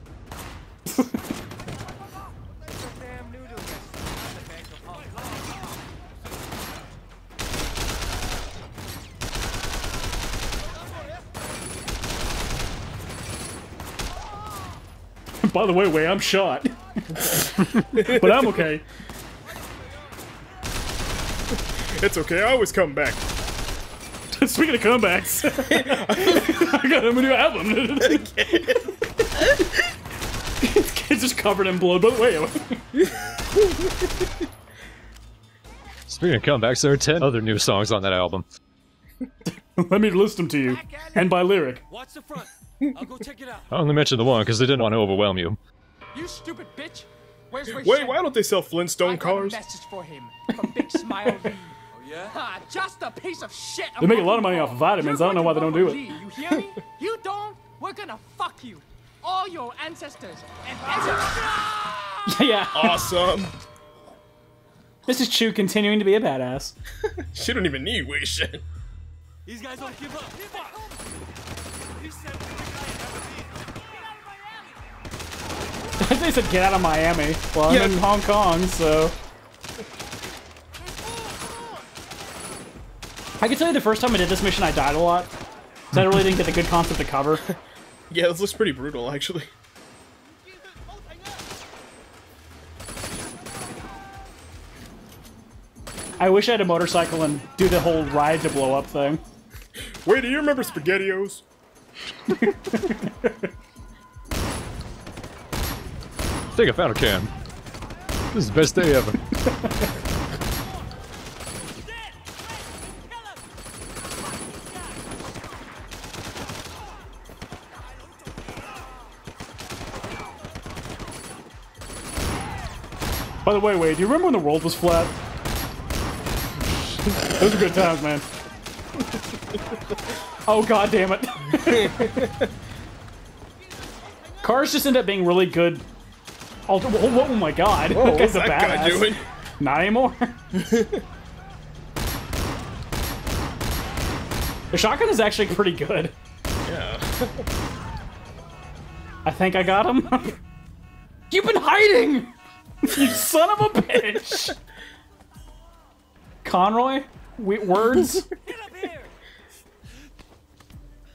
By the way, Way, I'm shot. But I'm okay. It's okay, I always come back. Speaking of comebacks, I got him a new album. It's just covered in blood, by the way. Speaking of comebacks, there are ten other new songs on that album. Let me list them to you. And by lyric. Watch the front. I'll go check it out. I only mentioned the one because they didn't want to overwhelm you. You stupid bitch! Where's my Wait, Shen? why don't they sell Flintstone I got cars? a message for him from Big Smile Lee. Oh yeah? Ha, just a piece of shit. They make a lot of money off of vitamins. I don't know why they don't do it. Lee, you hear me? You don't? We're gonna fuck you. All your ancestors and ancestors. Yeah. Awesome. Missus Chu continuing to be a badass. She don't even need Wei Shen. These guys don't give up. Give up. He said They said get out of Miami. Well, I'm Yeah. in Hong Kong, so... I can tell you the first time I did this mission I died a lot. Because I really didn't get the good concept of cover. Yeah, this looks pretty brutal, actually. I wish I had a motorcycle and do the whole ride to blow up thing. Wait, do you remember SpaghettiOs? I think I found a cam. This is the best day ever. By the way, Wade, do you remember when the world was flat? Those are good times, man. Oh, god damn it. Cars just end up being really good. Oh, oh, oh my god. Whoa, That guy's what's a that guy badass. doing? Not anymore. The shotgun is actually pretty good. Yeah. I think I got him. You've been hiding! You son of a bitch! Conroy? We words?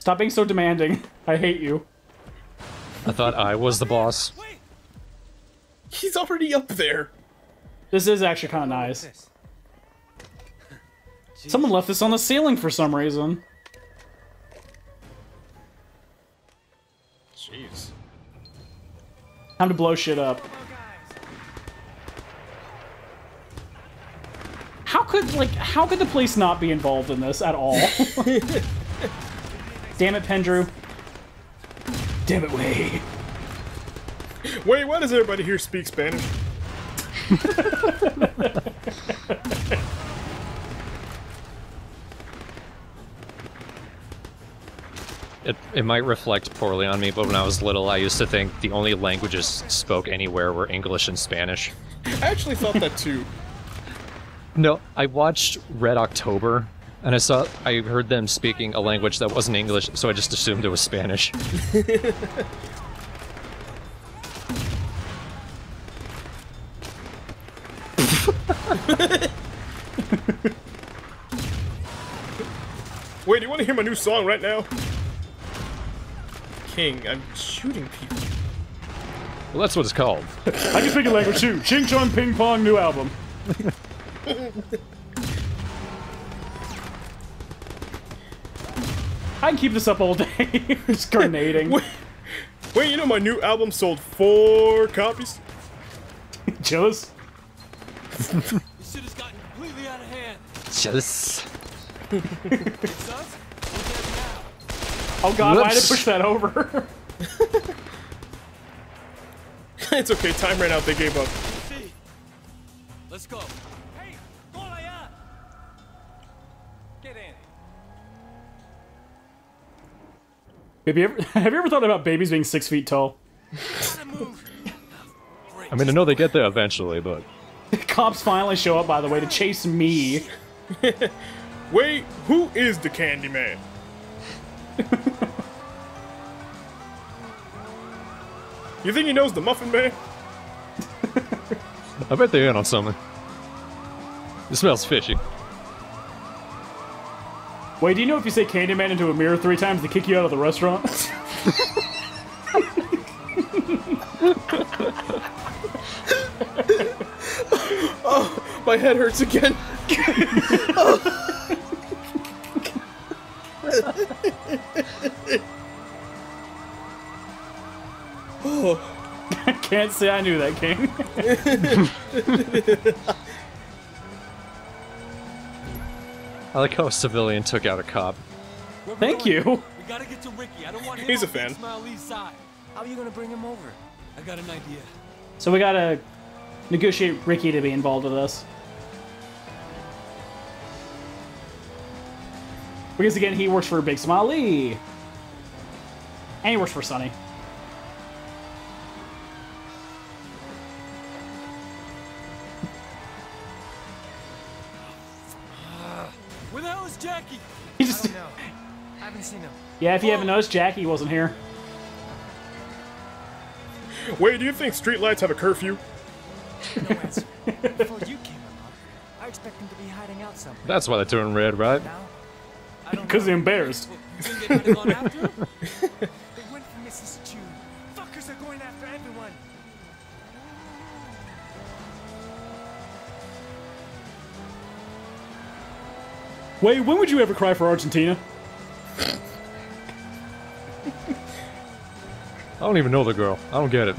Stop being so demanding. I hate you. I thought I was the boss. He's already up there. This is actually kind of nice. Someone left this on the ceiling for some reason. Jeez. Time to blow shit up. How could, like, how could the police not be involved in this at all? Damn it, Pendrew. Damn it, Wade. Wait, why does everybody here speak Spanish? It, it might reflect poorly on me, but when I was little, I used to think the only languages spoke anywhere were English and Spanish. I actually thought that too. No, I watched Red October, and I saw, I heard them speaking a language that wasn't English, so I just assumed it was Spanish. Wait, do you want to hear my new song right now? King, I'm shooting people. Well, that's what it's called. I can speak a language too. Ching Chong Ping Pong, new album. I can keep this up all day. Just grenading. Wait, wait, you know my new album sold four copies? Jealous? This shit has gotten completely out of hand. Jealous. It's us? Oh god, why did I Whoops. push that over? It's okay, time ran out, they gave up. See? Let's go. Hey, go allá. Get in. Baby, ever, have you ever thought about babies being six feet tall? I mean, I know they get there eventually, but... Cops finally show up, by the way, to chase me. Wait, who is the Candy Man? You think he knows the Muffin Man? I bet they're in on something. It smells fishy. Wait, do you know if you say Candyman into a mirror three times, they kick you out of the restaurant? Oh, my head hurts again. Oh. I can't say I knew that, King. I like how a civilian took out a cop. Thank you. We gotta get to Ricky. I don't want him He's a on fan. Big Smile Lee's side. How are you gonna bring him over? I got an idea. So we gotta negotiate Ricky to be involved with us. Because again, he works for Big Smile Lee. And he works for Sonny. Where the hell is Jackie? He just... I don't know. I haven't seen him. Yeah, if you haven't noticed, Jackie wasn't here. Wait, do you think streetlights have a curfew? No answer. Before you came along, I expect him to be hiding out somewhere. That's why they turn red, right? Now, I don't Because know. they're embarrassed. You think they might have gone after him? They went for Missus Chu. Fuckers are going after everyone. Wait, when would you ever cry for Argentina? I don't even know the girl. I don't get it.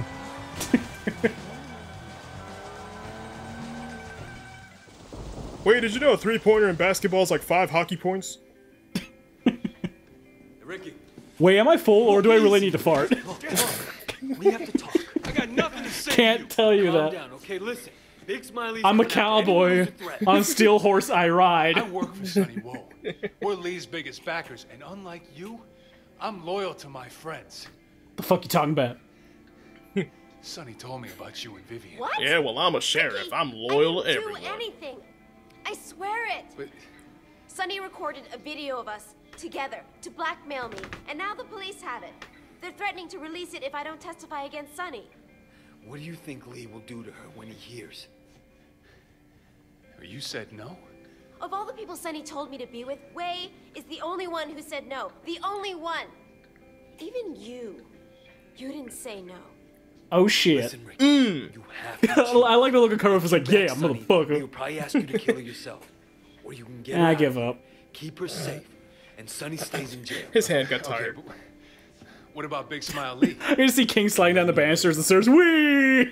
Wait, did you know a three-pointer in basketball is like five hockey points? Hey, Ricky. Wait, am I full or do I really need to fart? We have to talk. I got nothing to say. Can't to you. tell you Calm that. down, okay? Listen. Big Smiley's I'm a going after anyone cowboy. who's a threat. On a steel horse I ride. I work for Sonny Woe. We're Lee's biggest backers, and unlike you, I'm loyal to my friends. The fuck you talking about? Sonny told me about you and Vivian. What? Yeah, well, I'm a sheriff. I'm loyal to I didn't everyone. do anything. I swear it. But Sonny recorded a video of us together to blackmail me, and now the police have it. They're threatening to release it if I don't testify against Sonny. What do you think Lee will do to her when he hears? you said no? Of all the people Sunny told me to be with, Wei is the only one who said no. The only one. Even you. You didn't say no. Oh shit. Listen, Rick, Mm. you have to I like the look of Kurof's like, yeah, Sonny, motherfucker. He'll probably ask you to kill her yourself. Or you can get her I out, give up. keep her safe, and Sonny stays in jail. His hand got tired. Okay, what about Big Smile Lee? You're gonna see King sliding down the banisters and the stairs. Whee!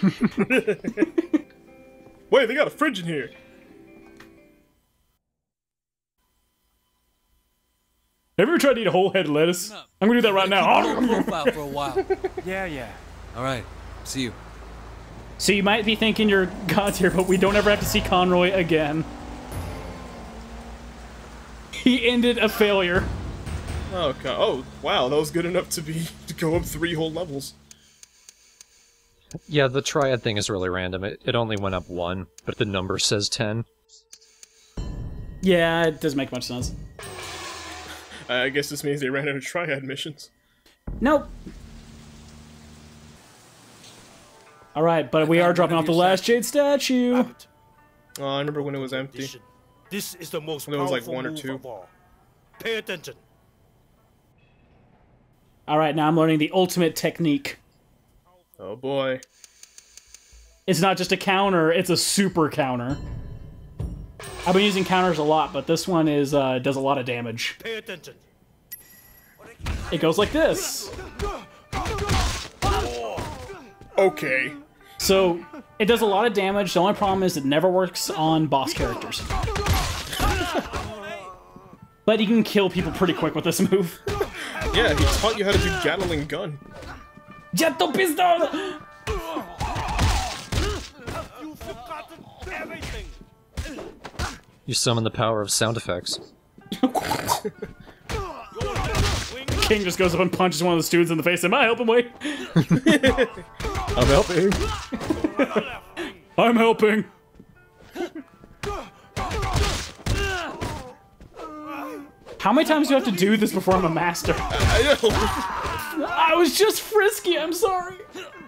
Wait, they got a fridge in here. Have you ever tried to eat a whole head of lettuce? I'm gonna do that right now. Profile for a while. Yeah, yeah. All right. See you. So you might be thinking you're God tier, but we don't ever have to see Conroy again. He ended a failure. Oh god. Oh wow, that was good enough to be to go up three whole levels. Yeah, the triad thing is really random. It, it only went up one, but the number says ten. Yeah, it doesn't make much sense. I guess this means they ran out of triad missions. Nope. Alright, but we are dropping off the last Jade statue. Oh, I remember when it was empty. This is the most When it was like powerful one or move two. of all. Pay attention. Alright, now I'm learning the ultimate technique. Oh boy. It's not just a counter, it's a super counter. I've been using counters a lot, but this one is uh, does a lot of damage. Pay attention. It goes like this. Okay. So, it does a lot of damage. The only problem is it never works on boss characters. But you can kill people pretty quick with this move. Yeah, he taught you how to do Gatling gun. Jetto pistol! You've forgotten everything. You summon the power of sound effects. King just goes up and punches one of the students in the face. Am I helping? Wait. I'm helping. I'm helping. How many times do you have to do this before I'm a master? I know. I was just frisky. I'm sorry.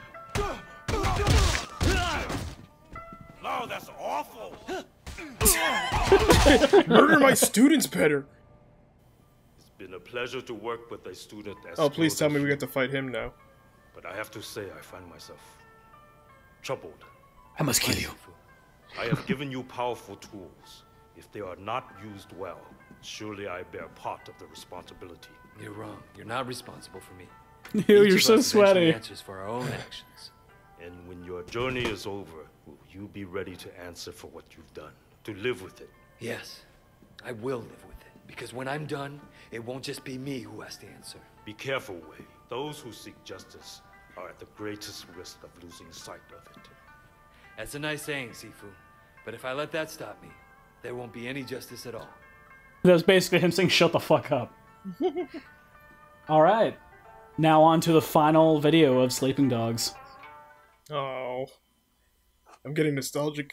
No, that's awful. Murder my students better. It's been a pleasure to work with a student as Oh, please skilled tell me as we you. get to fight him now. But I have to say, I find myself troubled. I must kill you. I have given you powerful tools. If they are not used well, surely I bear part of the responsibility. You're wrong. You're not responsible for me. Ew, Each you're of so us eventually sweaty. answers for our own actions. And when your journey is over, will you be ready to answer for what you've done? To live with it? Yes, I will live with it. Because when I'm done, it won't just be me who has to answer. Be careful, Wei. Those who seek justice are at the greatest risk of losing sight of it. That's a nice saying, Sifu. But if I let that stop me, there won't be any justice at all. That was basically him saying, shut the fuck up. Alright. Now on to the final video of Sleeping Dogs. Oh. I'm getting nostalgic.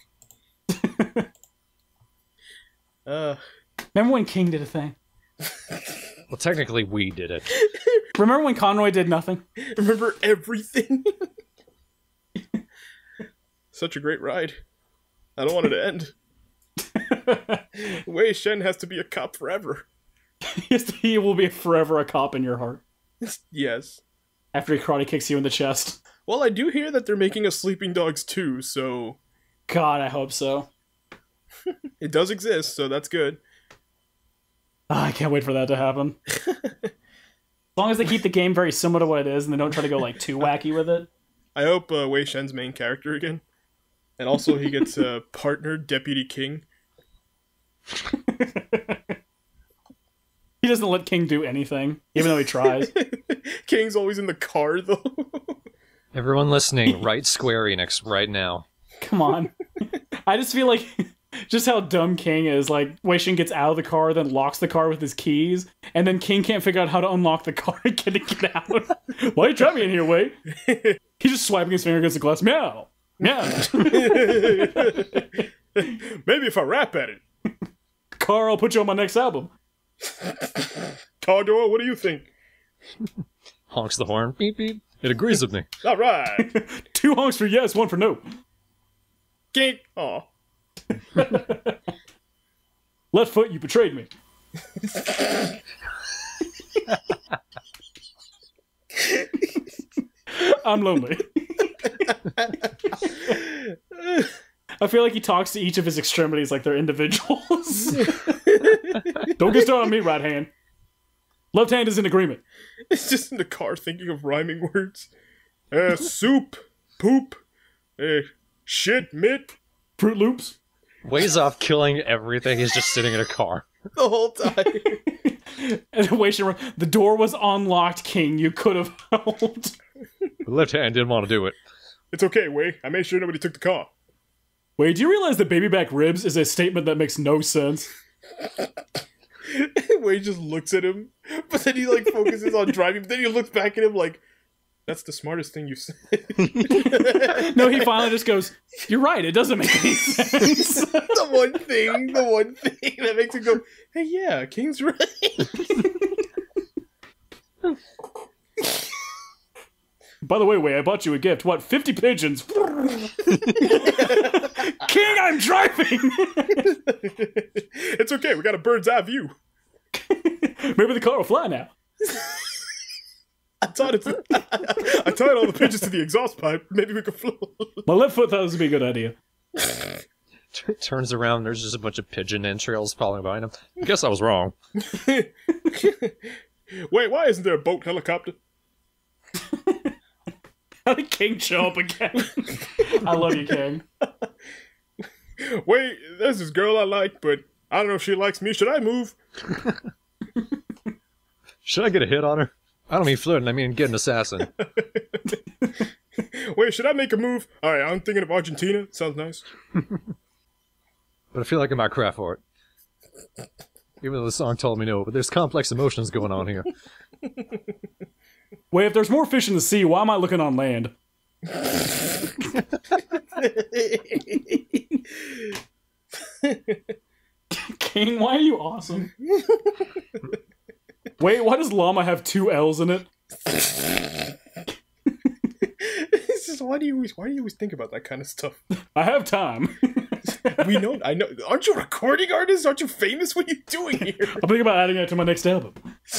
uh. Remember when King did a thing? Well, technically, we did it. Remember when Conroy did nothing? Remember everything? Such a great ride. I don't want it to end. Wei Shen has to be a cop forever. He will be forever a cop in your heart. Yes. After he karate kicks you in the chest. Well, I do hear that they're making a Sleeping Dogs two, so... God, I hope so. It does exist, so that's good. Oh, I can't wait for that to happen. As long as they keep the game very similar to what it is and they don't try to go like too wacky with it. I hope uh, Wei Shen's main character again. And also he gets a uh, partner, Deputy King. He doesn't let King do anything, even though he tries. King's always in the car, though. Everyone listening, write Square Enix right now. Come on. I just feel like just how dumb King is. Like, Wei Shen gets out of the car, then locks the car with his keys, and then King can't figure out how to unlock the car and get it get out. Why are you trapping me in here, Wei? He's just swiping his finger against the glass. Meow! Meow! Maybe if I rap at it. Car, I'll put you on my next album. Car door, what do you think? Honks the horn. Beep, beep. It agrees with me. All right. Two honks for yes, one for no. King. Aw. Left foot, you betrayed me. I'm lonely. I feel like he talks to each of his extremities like they're individuals. Don't get started on me, right hand. Left hand is in agreement. It's just in the car thinking of rhyming words. Uh, soup, poop, uh, shit, mitt. Fruit Loops. Ways off killing everything. He's just sitting in a car. The whole time. And the way she run, the door was unlocked, King. You could have helped. The left hand didn't want to do it. It's okay, Wei. I made sure nobody took the car. Wait, do you realize that baby back ribs is a statement that makes no sense? Wei just looks at him, but then he like focuses on driving, but then he looks back at him like, that's the smartest thing you said. No, he finally just goes, you're right, it doesn't make any sense. The one thing, the one thing that makes him go, hey, yeah, King's right. By the way, Wei, I bought you a gift. What, fifty pigeons? King, I'm driving! It's okay, we got a bird's eye view. Maybe the car will fly now. I tied it to, I tied all the pigeons to the exhaust pipe. Maybe we could float. My left foot thought this would be a good idea. Turns around, there's just a bunch of pigeon entrails falling behind him. I guess I was wrong. Wait, why isn't there a boat helicopter? How did King show up again? I love you, King. Wait, there's this girl I like, but I don't know if she likes me. Should I move? Should I get a hit on her? I don't mean flirting, I mean get an assassin. Wait, should I make a move? Alright, I'm thinking of Argentina. Sounds nice. But I feel like I might cry for it. Even though the song told me no, but there's complex emotions going on here. Wait, if there's more fish in the sea, why am I looking on land? King, why are you awesome? Wait, why does llama have two L's in it? It's just, why do you always, why do you always think about that kind of stuff? I have time. We know, I know. Aren't you a recording artist? Aren't you famous? What are you doing here? I'm thinking about adding it to my next album.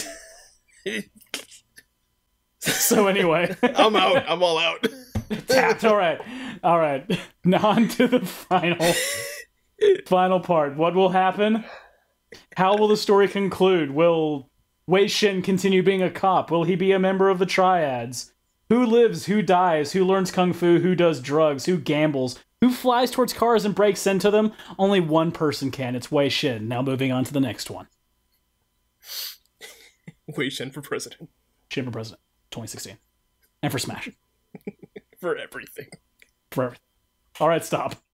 So anyway. I'm out. I'm all out. Tapped. All right. All right. Now on to the final, final part. What will happen? How will the story conclude? Will Wei Shen continue being a cop? Will he be a member of the Triads? Who lives? Who dies? Who learns kung fu? Who does drugs? Who gambles? Who flies towards cars and breaks into them? Only one person can. It's Wei Shen. Now moving on to the next one. Wei Shen for president. Shen for president. twenty sixteen. And for Smash. For everything. For everything. All right, stop.